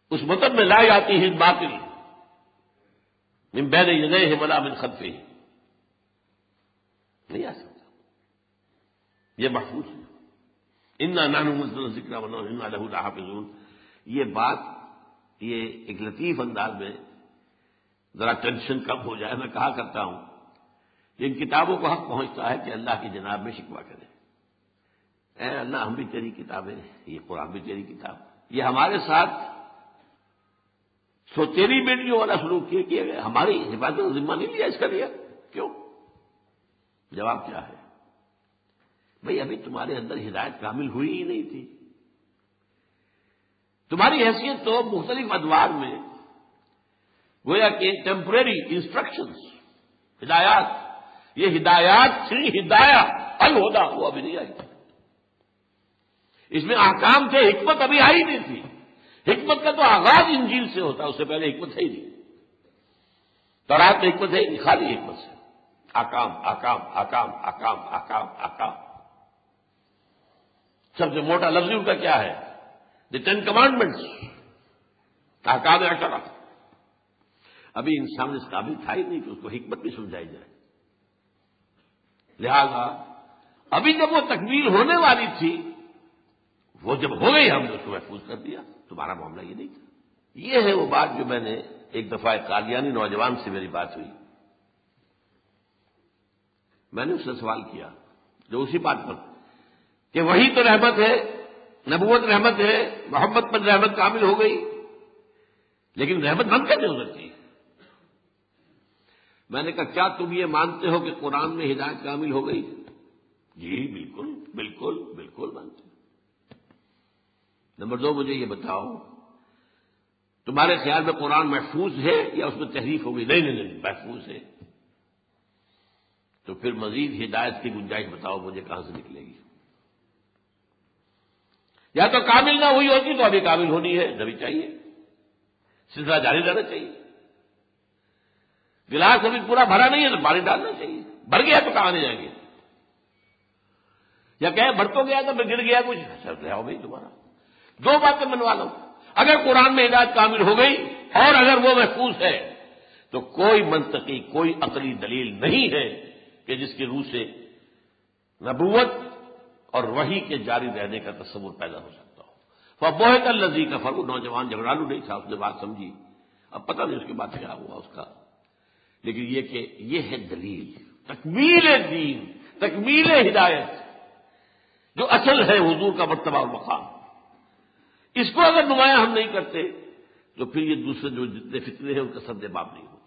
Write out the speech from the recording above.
اس مطلب میں لا یاتیہ الباطل من بین یدیہ ولا من خلفہ، نہیں آ سکتا، یہ محفوظ ہے۔ انا نحن نزلنا الذکر وانا لہ لحافظون، یہ بات یہ ایک لطیف انداز میں ذرا ٹینشن کم ہو جائے، میں کہا کرتا ہوں کہ ان کتابوں کو حق پہنچتا ہے کہ اللہ کی جناب میں شکوہ کرے، اے اللہ ہم بھی تیری کتابیں، یہ قرآن بھی تیری کتاب، یہ ہمارے ساتھ سو تیری بیٹیوں والا سلوک کیا گیا، ہماری حفاظت ذمہ نہیں لیا اس کا لیا، کیوں؟ جواب کیا ہے؟ بھئی ابھی تمہارے اندر ہدایت کامل ہوئی ہی نہیں تھی، تمہاری حیثیت تو مختلف ادوار میں گویا کہ ٹیمپریری انسٹرکشنز، ہدایات، یہ ہدایات تھی، ہدایہ الہدا وہ ابھی نہیں آئی، اس میں احکام تھے، حکمت ابھی آئی نہیں تھی، حکمت کا تو آغاز انجیل سے ہوتا ہے، اس سے پہلے حکمت ہے ہی نہیں، تورات میں حکمت ہے ہی نہیں، خالی حکمت سے احکام احکام احکام احکام احکام احکام۔ سب سے موٹا لفظ ان کا کیا ہے؟ دی 10 کمانڈمنٹس، احکام عشرہ۔ ابھی انسان اس قابل تھا ہی نہیں کہ اس کو حکمت بھی سمجھائی جائے، لہذا ابھی جب وہ تکمیل ہونے والی تھی، وہ جب ہو گئی ہم نے اس کو محفوظ کر دیا، تمہارا معاملہ یہ نہیں تھا۔ یہ ہے وہ بات جو میں نے ایک دفعہ قادیانی نوجوان سے میری بات ہوئی، میں نے اس سے سوال کیا جو اسی بات پر کہ وہی تو رحمت ہے، نبوت رحمت ہے، محبت پر رحمت کامل ہو گئی، لیکن رحمت بند کیسے ہو سکتی ہے؟ میں نے کہا کیا تم یہ مانتے ہو کہ قرآن میں ہدایت کامل ہو گئی؟ جی بالکل بالکل بالکل مانتے ہیں۔ نمبر 2 مجھے یہ بتاؤ تمہارے خیال میں قرآن محفوظ ہے یا اس میں تحریف ہو گئی؟ نہیں نہیں نہیں، محفوظ ہے۔ تو پھر مزید ہدایت کی گنجائش بتاؤ مجھے کہاں سے نکلے گی؟ یا تو کامل نہ ہوئی ہوتی تو ابھی کامل ہونی ہے، ابھی چاہیے، سلسلہ جاری رہنا چاہیے، گلاس ابھی پورا بھرا نہیں ہے تو پانی ڈالنا چاہیے، بھر گیا تو کہاں نہیں جائیں گے؟ یا کہ بھر تو گیا تو پھر گر گیا کچھ، سر لے آؤ بھائی دوبارہ، 2 باتیں منوا لو۔ اگر قرآن میں ہدایت کامل ہو گئی اور اگر وہ محفوظ ہے تو کوئی منطقی کوئی عقلی دلیل نہیں ہے کہ جس کی روح سے نبوت اور وحی کے جاری رہنے کا تصور پیدا ہو سکتا ہو۔ فبہت الذی کفر، وہ نوجوان جھگڑالو نہیں تھا، اس نے بات سمجھی، اب پتہ نہیں اس کے بعد کیا ہوا اس کا، لیکن یہ کہ یہ ہے دلیل، تکمیل دین، تکمیل ہدایت، جو اصل ہے حضور کا مرتبہ اور مقام، اس کو اگر نمایاں ہم نہیں کرتے تو پھر یہ دوسرے جو جتنے فتنے ہیں ان کا سد باب نہیں ہو۔